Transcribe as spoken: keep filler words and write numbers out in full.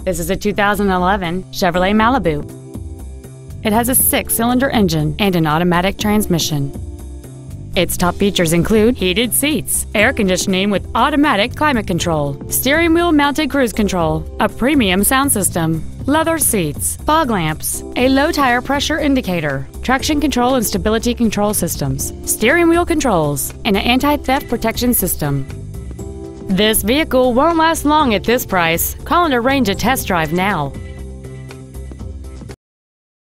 This is a two thousand eleven Chevrolet Malibu. It has a six-cylinder engine and an automatic transmission. Its top features include heated seats, air conditioning with automatic climate control, steering wheel mounted cruise control, a premium sound system, leather seats, fog lamps, a low tire pressure indicator, traction control and stability control systems, steering wheel controls, and an anti-theft protection system. This vehicle won't last long at this price. Call and arrange a test drive now.